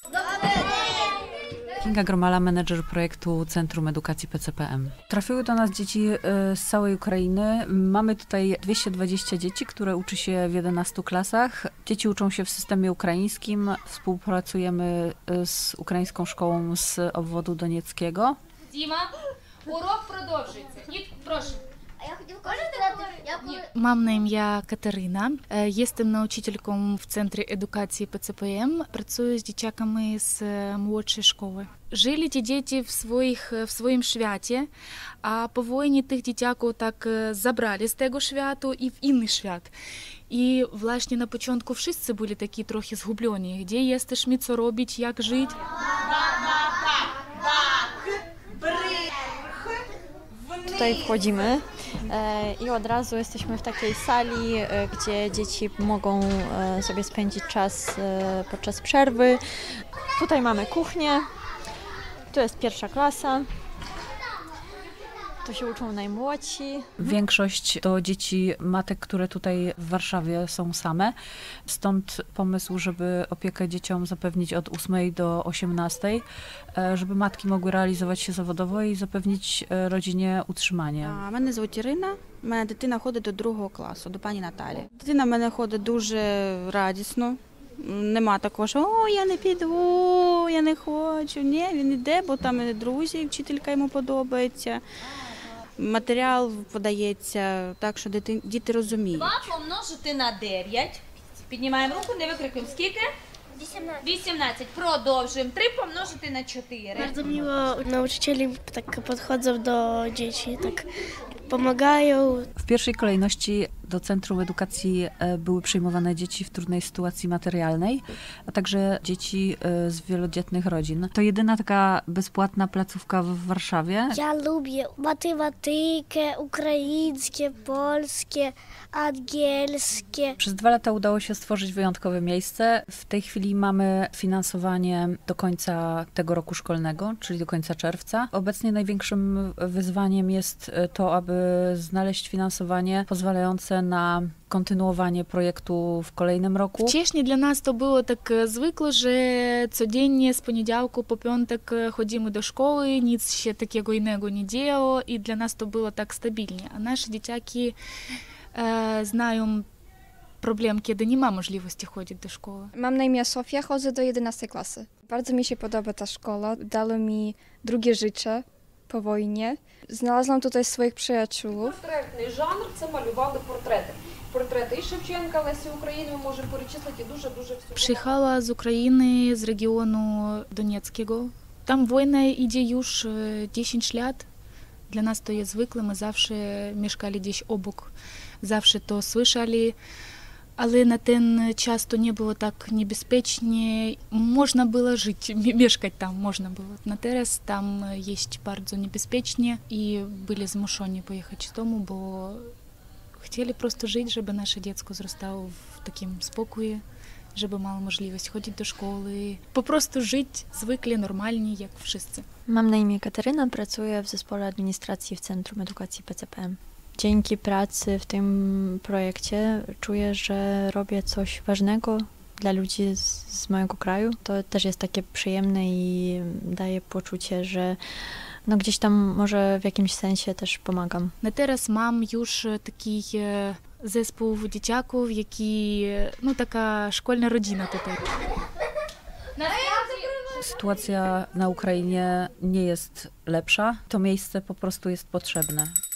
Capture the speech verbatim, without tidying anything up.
Kinga Gromala, menedżer projektu Centrum Edukacji P C P M. Trafiły do nas dzieci z całej Ukrainy. Mamy tutaj dwieście dwadzieścia dzieci, które uczy się w jedenastu klasach. Dzieci uczą się w systemie ukraińskim. Współpracujemy z ukraińską szkołą z obwodu donieckiego. Діма, урок продовжується. І прошу. Mam na imię Kateryna. Jestem nauczycielką w Centrum Edukacji P C P M. Pracuję z dzieciakami z młodszej szkoły. Żyli ci dzieci w, swoich, w swoim świecie, a po wojnie tych dzieciaków tak zabrali z tego świata i w inny świat. I właśnie na początku wszyscy byli taki trochę zgubieni. Gdzie jesteśmy, co robić, jak żyć? Tutaj wchodzimy i od razu jesteśmy w takiej sali, gdzie dzieci mogą sobie spędzić czas podczas przerwy. Tutaj mamy kuchnię, tu jest pierwsza klasa. Tu się uczą najmłodsi. Większość to dzieci matek, które tutaj w Warszawie są same. Stąd pomysł, żeby opiekę dzieciom zapewnić od ósmej do osiemnastej, żeby matki mogły realizować się zawodowo i zapewnić rodzinie utrzymanie. Мене звуть Ірина, у мене дитина ходить до другого класу, до пані Наталі. Дитина в мене ходить дуже радісно. Нема такого, що «О, я не піду, я не хочу». Ні, він йде, бо там друзі, вчителька йому подобається. Матеріал подається так, що діти, діти розуміють. два помножити на дев'ять. Піднімаємо руку, не викрикуємо. Скільки? вісімнадцять. Продовжуємо. три помножити на чотири. Bardzo miło nauczycieli tak podchodzą do dzieci, tak pomagają. W pierwszej kolejności do Centrum Edukacji były przyjmowane dzieci w trudnej sytuacji materialnej, a także dzieci z wielodzietnych rodzin. To jedyna taka bezpłatna placówka w Warszawie. Ja lubię matematykę, ukraińskie, polskie, angielskie. Przez dwa lata udało się stworzyć wyjątkowe miejsce. W tej chwili mamy finansowanie do końca tego roku szkolnego, czyli do końca czerwca. Obecnie największym wyzwaniem jest to, aby znaleźć finansowanie pozwalające na kontynuowanie projektu w kolejnym roku. Wcześniej dla nas to było tak zwykle, że codziennie z poniedziałku po piątek chodzimy do szkoły, nic się takiego innego nie działo i dla nas to było tak stabilnie. A nasze dzieciaki e, znają problem, kiedy nie ma możliwości chodzić do szkoły. Mam na imię Sofia, chodzę do jedenastej klasy. Bardzo mi się podoba ta szkoła, dała mi drugie życie po wojnie. Znalazłam tutaj swoich przyjaciół. Портретний жанр – це малювали портрети. Портрети і Шевченка, Лесі України, ми можемо перечислити дуже-дуже всього. Przyjechała z Ukrainy, z regionu donieckiego. Tam wojna idzie już dziesięć lat. Dla nas to jest zwykle, my zawsze mieszkali gdzieś obok, zawsze to słyszeli. Ale na ten czas to nie było tak niebezpiecznie. Można było żyć, mieszkać tam można było. Na teraz tam jest bardzo niebezpiecznie i byli zmuszeni pojechać z domu, bo chcieli prosto żyć, żeby nasze dziecko wzrastało w takim spokoju, żeby miało możliwość chodzić do szkoły, po prostu żyć zwykle, normalnie, jak wszyscy. Mam na imię Kateryna, pracuję w zespole administracji w Centrum Edukacji P C P M. Dzięki pracy w tym projekcie czuję, że robię coś ważnego dla ludzi z, z mojego kraju. To też jest takie przyjemne i daje poczucie, że no gdzieś tam może w jakimś sensie też pomagam. Na teraz mam już taki zespół dzieciaków, jaki, no taka szkolna rodzina tutaj. Sytuacja na Ukrainie nie jest lepsza. To miejsce po prostu jest potrzebne.